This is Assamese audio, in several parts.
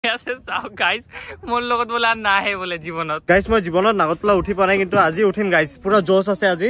গাইজ মোৰ লগত বোলে নাহে বোলে জীৱনত। গাইজ মই জীৱনত নাগৰতলা উঠি পোৱা নাই, কিন্তু আজি উঠিম গাইজ, পুৰা জোচ আছে আজি।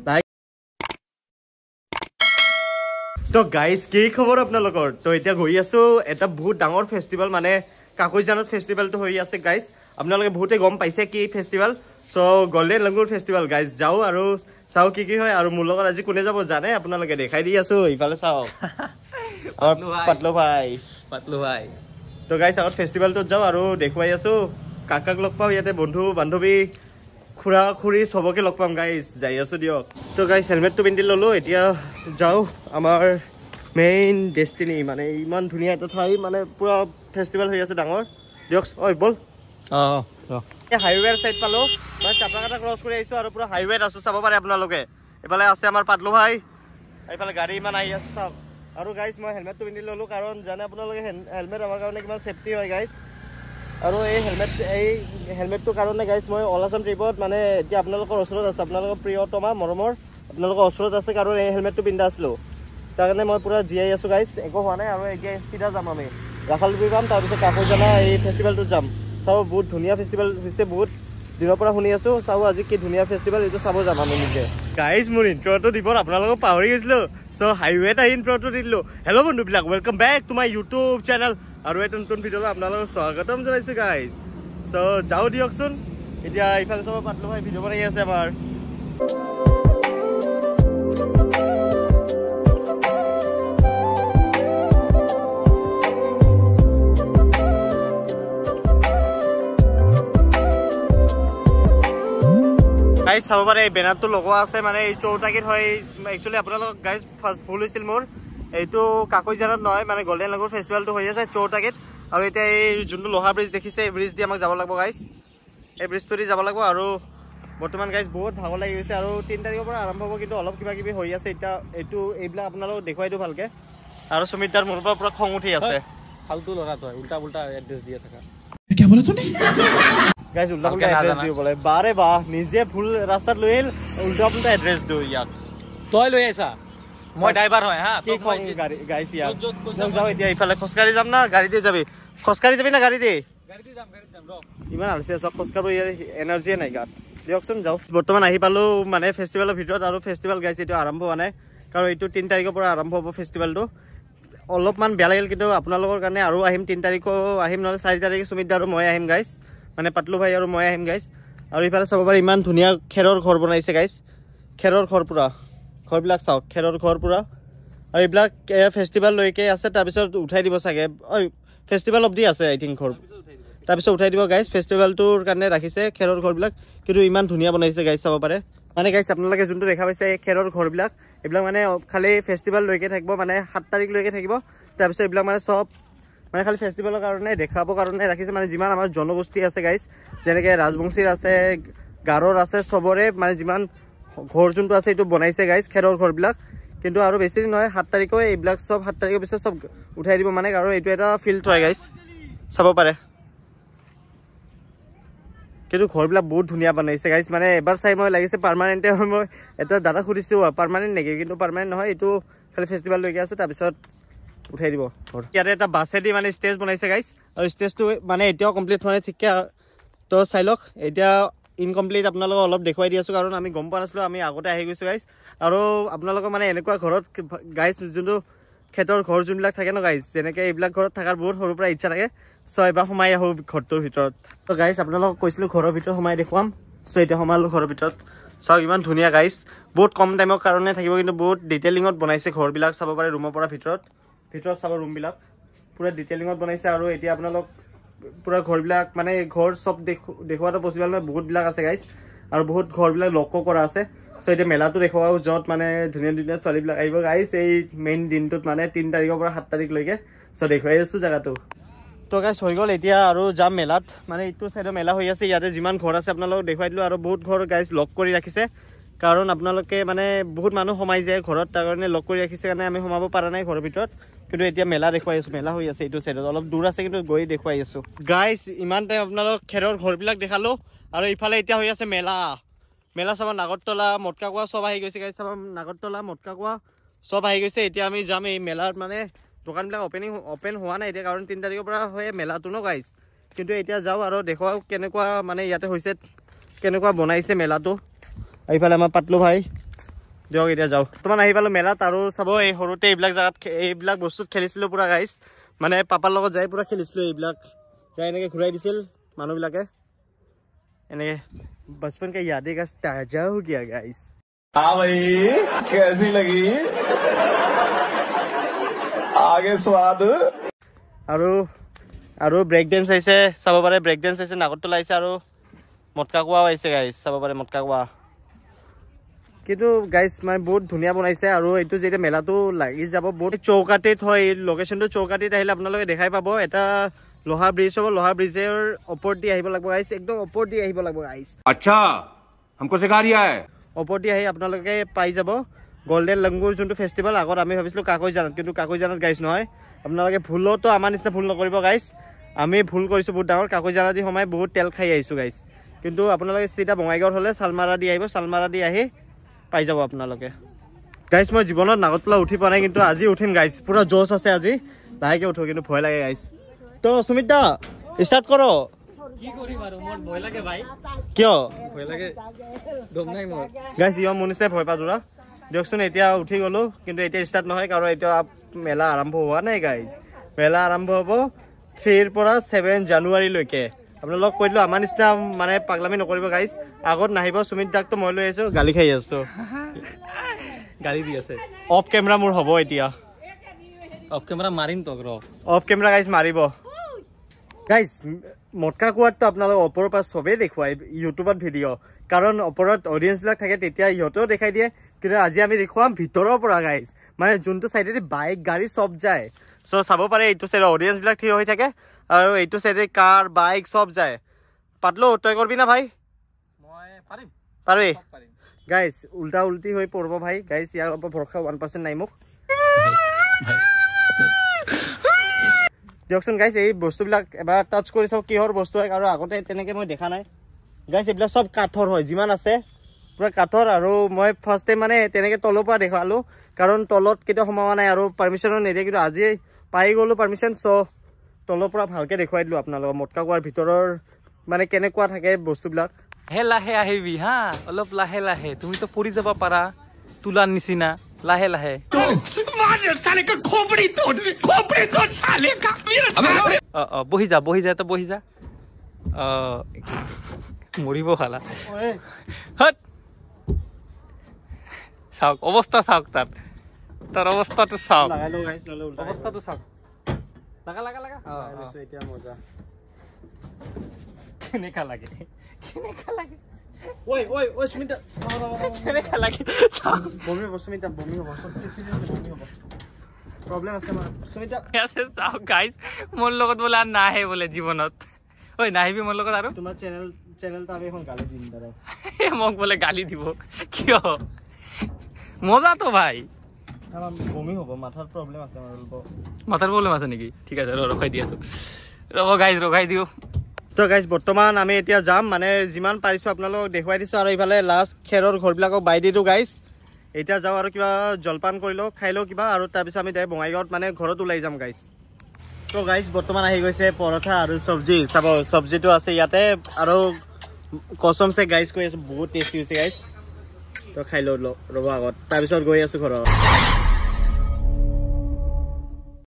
তো গাইজ কি খবৰ আপোনালোকৰ? তো এতিয়া গৈ আছো এটা বহুত ডাঙৰ ফেষ্টিভেল, মানে কাকৈজানত ফেষ্টিভেলটো হৈ আছে গাইজ। আপোনালোকে বহুতে গম পাইছে কি ফেষ্টিভেল। চ' গল্ডেন লাংগুৰ ফেষ্টিভেল গাইজ, যাওঁ আৰু চাওঁ কি হয়। আৰু মোৰ লগত আজি কোনে যাব জানে? আপোনালোকে দেখাই দি আছো, ইফালে চাওক পাতলু ভাই। তো গাইজ আগত ফেষ্টিভেলটোত যাওঁ আৰু দেখুৱাই আছো, কাকাক লগ পাওঁ ইয়াতে, বন্ধু বান্ধৱী খুৰা খুৰী চবকে লগ পাম গাইজ, যাই আছো দিয়ক। তো গাইজ হেলমেটটো পিন্ধি ললো, এতিয়া যাওঁ আমাৰ মেইন ডেষ্টিনি। মানে ইমান ধুনীয়া এটা ঠাই, মানে পুৰা ফেষ্টিভেল হৈ আছে ডাঙৰ। দিয়ক ঐ বল। হাইৱেৰ চাইড পালো, মই চাপৰাকাটা ক্ৰছ কৰি আহিছো আৰু পুৰা হাইৱেত আছো, চাব পাৰে আপোনালোকে। এইফালে আছে আমাৰ পাতলু ভাই, এইফালে গাড়ী ইমান আহি আছে চাওক। আৰু গাইজ মই হেলমেটটো পিন্ধি ললো, কাৰণ জানে আপোনালোকে হেলমেট আমাৰ কাৰণে কিমান ছেফটি হয় গাইজ। আৰু এই হেলমেটটোৰ কাৰণে গাইজ মই অলাচাম ট্ৰিপত, মানে এতিয়া আপোনালোকৰ ওচৰত আছে, আপোনালোকৰ প্ৰিয়তমা মৰমৰ আপোনালোকৰ ওচৰত আছে, কাৰণ এই হেলমেটটো পিন্ধা আছিলোঁ। তাৰ কাৰণে মই পুৰা জীয়াই আছোঁ গাইজ, একো হোৱা নাই। আৰু এতিয়া চিধা যাম আমি ৰাখালগুৰি পাম, তাৰপিছত কাকৈজানা এই ফেষ্টিভেলটোত যাম। চাওঁ বহুত ধুনীয়া ফেষ্টিভেল হৈছে, বহুত দিনৰ পৰা শুনি আছোঁ। চাওঁ আজি কি ধুনীয়া ফেষ্টিভেল, এইটো চাব যাম আমি নিজে। গাইজ মোৰ ইণ্ট্ৰটো দিব আপোনালোকক পাহৰি গৈছিলোঁ, চ' হাইৱেত আহি ইণ্ট্ৰটো দি দিলোঁ। হেল্ল' বন্ধুবিলাক, welcome back to my YouTube channel. আৰু এটা নতুন ভিডিঅ'লৈ আপোনালোকক স্বাগতম জনাইছোঁ গাইজ। চ' যাওঁ দিয়কচোন। এতিয়া ইফালে চাব পাতলু ভাই ভিডিঅ' বনাই আছে আমাৰ। গাইজ চাব পাৰে এই বেনাৰটো লগোৱা আছে, মানে এই চৌতাকিত হয়। একচুৱেলি আপোনালোকক গাইজ ফাৰ্ষ্ট ভুল হৈছিল মোৰ, এইটো কাকৈজানত নহয়, মানে গল্ডেন লাংগুৰ ফেষ্টিভেলটো হৈ আছে চৌতাকিত। আৰু এতিয়া এই যোনটো লোহা ব্ৰিজ দেখিছে, এই ব্ৰিজ দি আমাক যাব লাগিব গাইজ, এই ব্ৰিজটো দি যাব লাগিব। আৰু বৰ্তমান গাইজ বহুত ভাগৰ লাগি গৈছে, আৰু 3 তাৰিখৰ পৰা আৰম্ভ হ'ব, কিন্তু অলপ কিবা কিবি হৈ আছে এতিয়া। এইবিলাক আপোনালোকক দেখুৱাই দিওঁ ভালকে। আৰু সুমিতাৰ মোৰ পৰা পুৰা খং উঠি আছে, ফালতু ল'ৰা তই, উল্টা পুল্টা এড্ৰেছ দিয়ে থাকা। গাইজ উল্টা পুল্টা এড্ৰেছ দিব বোলে, বাৰে বাহ, নিজে ভুল ৰাস্তাত লৈ আহিল, উল্টা পুল্টা এড্ৰেছ দিওঁ ইয়াক। তই লৈ আহিছা, মই ড্ৰাইভাৰ হয় হা। কি খং গাইজ ইয়াক। যাওঁ এতিয়া ইফালে খোজকাঢ়ি যাম না গাড়ী দি যাবি? খোজকাঢ়ি যাবি না গাড়ী দি? ইমান আলচি আছে, খোজকাঢ়িব ইয়াৰ এনাৰ্জিয়ে নাই গাত। দিয়কচোন যাওঁ। বৰ্তমান আহি পালোঁ মানে ফেষ্টিভেলৰ ভিতৰত, আৰু ফেষ্টিভেল গাইজ এইটো আৰম্ভ হোৱা নাই, কাৰণ এইটো 3 তাৰিখৰ পৰা আৰম্ভ হ'ব ফেষ্টিভেলটো। অলপমান বেয়া লাগিল, কিন্তু আপোনালোকৰ কাৰণে আৰু আহিম, 3 তাৰিখো আহিম, নহ'লে 4 তাৰিখে সুমিত আৰু মই আহিম গাইজ, মানে পাতলু ভাই আৰু মই আহিম গাইজ। আৰু ইফালে চাব পাৰে ইমান ধুনীয়া খেৰৰ ঘৰ বনাইছে গাইজ, খেৰৰ ঘৰ পুৰা, ঘৰবিলাক চাওক, খেৰৰ ঘৰ পুৰা। আৰু এইবিলাক ফেষ্টিভেললৈকে আছে, তাৰপিছত উঠাই দিব চাগে, ফেষ্টিভেল অবধি আছে আই থিংক ঘৰ, তাৰপিছত উঠাই দিব গাইজ। ফেষ্টিভেলটোৰ কাৰণে ৰাখিছে খেৰৰ ঘৰবিলাক, কিন্তু ইমান ধুনীয়া বনাইছে গাইজ, চাব পাৰে। মানে গাইজ আপোনালোকে যোনটো দেখা পাইছে এই খেৰৰ ঘৰবিলাক, এইবিলাক মানে খালি ফেষ্টিভেললৈকে থাকিব, মানে 7 তাৰিখলৈকে থাকিব। তাৰপিছত এইবিলাক মানে চব মানে খালি ফেষ্টিভেলৰ কাৰণে দেখাবৰ কাৰণে ৰাখিছে, মানে যিমান আমাৰ জনগোষ্ঠী আছে গাইজ, যেনেকৈ ৰাজবংশীৰ আছে, গাৰোৰ আছে, চবৰে মানে যিমান ঘৰ যোনটো আছে এইটো বনাইছে গাইজ, খেৰৰ ঘৰবিলাক। কিন্তু আৰু বেছি দিন নহয়, 7 তাৰিখে এইবিলাক চব 7 তাৰিখৰ পিছত চব উঠাই দিব, মানে কাৰণ এইটো এটা ফিল্ড হয় গাইজ, চাব পাৰে। কিন্তু ঘৰবিলাক বহুত ধুনীয়া বনাইছে গাইজ, মানে এবাৰ চাই মই লাগিছে পাৰ্মানেণ্টে হয়। মই এটা দাদা সুধিছোঁ পাৰ্মানেণ্ট নেকি, কিন্তু পাৰ্মানেণ্ট নহয়, এইটো খালি ফেষ্টিভেললৈকে আছে, তাৰপিছত উঠাই দিব ঘৰ। ইয়াতে এটা বাছেদি মানে ষ্টেজ বনাইছে গাইজ, আৰু ষ্টেজটো মানে এতিয়াও কমপ্লিট হোৱা নাই ঠিককৈ, তো চাই লওক। এতিয়া ইনকমপ্লিট আপোনালোকক অলপ দেখুৱাই দি আছোঁ, কাৰণ আমি গম পোৱা নাছিলোঁ, আমি আগতে আহি গৈছোঁ গাইজ। আৰু আপোনালোকৰ মানে এনেকুৱা ঘৰত গাইজ, যোনটো খেতৰ ঘৰ যোনবিলাক থাকে ন গাইজ, যেনেকৈ এইবিলাক ঘৰত থকাৰ বহুত সৰুৰ পৰা ইচ্ছা থাকে। চ' এবাৰ সোমাই আহোঁ ঘৰটোৰ ভিতৰত। ত' গাইজ আপোনালোকক কৈছিলোঁ ঘৰৰ ভিতৰত সোমাই দেখুৱাম, চ' এতিয়া সোমালোঁ ঘৰৰ ভিতৰত। চাওক ইমান ধুনীয়া গাইজ, বহুত কম টাইমৰ কাৰণে থাকিব, কিন্তু বহুত ডিটেইলিঙত বনাইছে ঘৰবিলাক, চাব পাৰে ৰুমৰ পৰা ভিতৰত চাব ৰুমবিলাক পুৰা ডিটেইলিঙত বনাইছে। আৰু এতিয়া আপোনালোক পুৰা ঘৰবিলাক মানে ঘৰ চব দেখুৱাটো পচিবল নহয়, বহুতবিলাক আছে গাইজ, আৰু বহুত ঘৰবিলাক লকো কৰা আছে। চ' এতিয়া মেলাটো দেখুৱাও, য'ত মানে ধুনীয়া ধুনীয়া ছোৱালীবিলাক আহিব গাইজ এই মেইন দিনটোত, মানে 3 তাৰিখৰ পৰা 7 তাৰিখলৈকে। চ' দেখুৱাই আছোঁ জেগাটো। তো গাইজ হৈ গ'ল, এতিয়া আৰু যাম মেলাত, মানে এইটো চাইডৰ মেলা হৈ আছে, ইয়াতে যিমান ঘৰ আছে আপোনালোকক দেখুৱাই দিলোঁ। আৰু বহুত ঘৰ গাইজ লক কৰি ৰাখিছে, কাৰণ আপোনালোকে মানে বহুত মানুহ সোমাই যায় ঘৰত, তাৰ কাৰণে লক কৰি ৰাখিছে, কাৰণে আমি সোমাব পৰা নাই ঘৰৰ ভিতৰত। কিন্তু এতিয়া মেলা দেখুৱাই আছোঁ, মেলা হৈ আছে এইটো চাইডত, অলপ দূৰ আছে, কিন্তু গৈ দেখুৱাই আছোঁ গাইজ। ইমান টাইম আপোনালোকক খেৰৰ ঘৰবিলাক দেখালোঁ, আৰু ইফালে এতিয়া হৈ আছে মেলা চাব, নাগৰতলা মটকাকুৱা চব আহি গৈছে গাইজ, চাব নাগৰতলা মটকাকুৱা চব আহি গৈছে। এতিয়া আমি যাম এই মেলাত, মানে দোকানবিলাক অপেন হোৱা নাই এতিয়া, কাৰণ 3 তাৰিখৰ পৰা হয় মেলাটো ন গাইজ। কিন্তু এতিয়া যাওঁ আৰু দেখুৱাও কেনেকুৱা মানে ইয়াতে হৈছে, কেনেকুৱা বনাইছে মেলাটো। এইফালে আমাৰ পাতলু ভাই, দিয়ক এতিয়া যাওঁ। বৰ্তমান আহি পালোঁ মেলাত আৰু চাব এই সৰুতে এইবিলাক জেগাত এইবিলাক বস্তুত খেলিছিলোঁ পুৰা গাইজ। মানে পাপাৰ লগত যাই পুৰা খেলিছিলোঁ এইবিলাক, যাই এনেকৈ ঘূৰাই দিছিল মানুহবিলাকে এনেকৈ। बचपन का यादें का ताजा हो गया गाइस। हाँ भाई कैसी लगी आगे स्वाद। আৰু ব্ৰেক ডেন্স আহিছে চাব পাৰে, ব্ৰেক ডেন্স আহিছে, নাগৰতলা আহিছে আৰু মটকা কোৱাও আহিছে গাইজ, চাব পাৰে মটকা কোৱা। কিন্তু গাইজ মানে বহুত ধুনীয়া বনাইছে আৰু এইটো যেতিয়া মেলাটো লাগি যাব বহুত চৌকাটিত হয়। লোকেশ্যনটো চৌকাটিত আহিলে আপোনালোকে দেখাই পাব। এটা লোহা ব্ৰিজ হ'ব, লোহা ব্ৰিজৰ ওপৰত দি আহিব লাগিব গাইজ, একদম ওপৰত দি আহিব লাগিব গাইজ। अच्छा हमको सिखा रिया है। ওপৰত দি আহি আপোনালোকে পাই যাব গল্ডেন লংগুৰ যোনটো ফেষ্টিভেল। আগত আমি ভাবিছিলোঁ কাকৈজানত, কিন্তু কাকৈজানত গাইজ নহয়। আপোনালোকে ভুলতো আমাৰ নিচিনা ভুল নকৰিব গাইজ, আমি ভুল কৰিছোঁ বহুত ডাঙৰ। কাকৈজানা দি সোমাই বহুত তেল খাই আহিছোঁ গাইজ। কিন্তু আপোনালোকে চিধা বঙাইগাঁৱত হ'লে চালমাৰা দি আহিব, চালমাৰা দি আহি পাই যাব আপোনালোকে গাইজ। মই জীৱনত নাগৰতলা উঠি পোৱা নাই, কিন্তু আজি উঠিম গাইজ, পুৰা জোচ আছে আজি, লাহেকৈ উঠো কিন্তু ভয় লাগে গাইজ। তো সুমিত দা ষ্টাৰ্ট কৰক। কি কৰিম আৰু মোৰ ভয় লাগে ভাই। কিয় ভয় লাগে? দম নাই মোৰ গাইজ, ইয় মোৰ নিচিনাই ভয় পাওঁ তোৰা। দিয়কচোন এতিয়া উঠি গ'লোঁ, কিন্তু এতিয়া ষ্টাৰ্ট নহয় কাৰণ এতিয়া মেলা আৰম্ভ হোৱা নাই গাইজ। মেলা আৰম্ভ হ'ব 3 পৰা 7 জানুৱাৰীলৈকে। আপোনালোকক কৈ দিলোঁ আমাৰ নিচিনা মানে পাগলামি নকৰিব গাইজ। আগত নাহিব, সুমিত দাকতো মই লৈ আহিছোঁ, গালি খাই আছোঁ, গালি দি আছে। অফ কেমেৰা মোৰ হ'ব এতিয়া, অফ কেমেৰা মাৰিম তোক ৰ। অফ কেমেৰা গাইজ মাৰিব গাইজ। মটকা কোৱাতটো আপোনালোকে ওপৰৰ পৰা চবেই দেখুৱাই ইউটিউবত ভিডিঅ', কাৰণ ওপৰত অডিয়েঞ্চবিলাক থাকে তেতিয়া ইহঁতেও দেখাই দিয়ে। কিন্তু আজি আমি দেখুৱাম ভিতৰৰ পৰা গাইজ, মানে যোনটো চাইডেদি বাইক গাড়ী চব যায়। চ' চাব পাৰে এইটো চাইডে অডিয়েঞ্চবিলাক থিয় হৈ থাকে আৰু এইটো চাইডে কাৰ বাইক চব যায়। পাতলো তই কৰিবি না ভাই? মই পাৰিম। পাৰবি পাৰিম গাইজ, উল্টা উল্টি হৈ পৰিব ভাই। গাইজ ইয়াৰ ওপৰত ভৰসা 1% নাই মোক। দিয়কচোন গাইজ, এই বস্তুবিলাক এবাৰ টাচ কৰি চাওক কিহৰ বস্তু হয়, আৰু আগতে তেনেকৈ মই দেখা নাই গাইজ। এইবিলাক চব কাঠৰ হয়, যিমান আছে পুৰা কাঠৰ। আৰু মই ফাৰ্ষ্ট টাইম মানে তেনেকৈ তলৰ পৰা দেখালোঁ, কাৰণ তলত কেতিয়াও সোমোৱা নাই আৰু পাৰ্মিশ্যনো নিদিয়ে। কিন্তু আজি পাই গ'লোঁ পাৰ্মিশ্যন, চ' তলৰ পৰা ভালকৈ দেখুৱাই দিলোঁ আপোনালোকক মটকা কোৱাৰ ভিতৰৰ মানে কেনেকুৱা থাকে বস্তুবিলাক। লাহে লাহে আহিবি হা, অলপ লাহে লাহে, তুমিতো পৰি যাব পাৰা তোলাৰ নিচিনা। লাহে লাহে বহি যা, বহি যা, বহি যা। মৰিব খালা। চাওক অৱস্থা, চাওক তাৰ অৱস্থাটো চাওক, অৱস্থাটো চাওক। লাগা লাগা লাগা, এতিয়া মজা কেনেকা লাগে, কেনেকা লাগে, ঐ ঐ ঐ সুমিতা, কেনেকা লাগে। বমি হ'ব সুমিতা, বমি হ'ব, প্ৰব্লেম আছে সুমিতা। চাওক গাইজ, মোৰ লগত বোলে আৰু নাহে বোলে জীৱনত। ঐ নাহিবি মোৰ লগত আৰু। তোমাৰ চেনেলটো আমি এখন গালি দিম দাদা। মোক বোলে গালি দিব কিয়? মজাতো ভাই। বমি হ'ব, মাথাৰ প্ৰব্লেম আছে। মাথাৰ প্ৰব্লেম আছে নেকি? ঠিক আছে ৰখাই দি আছো, ৰ'ব গাইজ ৰখাই দিওঁ। তো গাইজ বৰ্তমান আমি এতিয়া যাম, মানে যিমান পাৰিছোঁ আপোনালোকক দেখুৱাই দিছোঁ। আৰু এইফালে লাষ্ট খেৰৰ ঘৰবিলাকক বাই দিলোঁ গাইজ। এতিয়া যাওঁ আৰু কিবা জলপান কৰি লওঁ, খাই লওঁ কিবা, আৰু তাৰপিছত আমি ডাইৰেক্ট বঙাইগাঁৱত মানে ঘৰত ওলাই যাম গাইজ। তো গাইজ বৰ্তমান আহি গৈছে পৰঠা আৰু চব্জি। চাব চব্জিটো আছে ইয়াতে, আৰু কচমছে গাইজ কৈ আছোঁ বহুত টেষ্টি হৈছে গাইজ। তো খাই লওঁ ৰ'ব আগত, তাৰপিছত গৈ আছোঁ ঘৰত।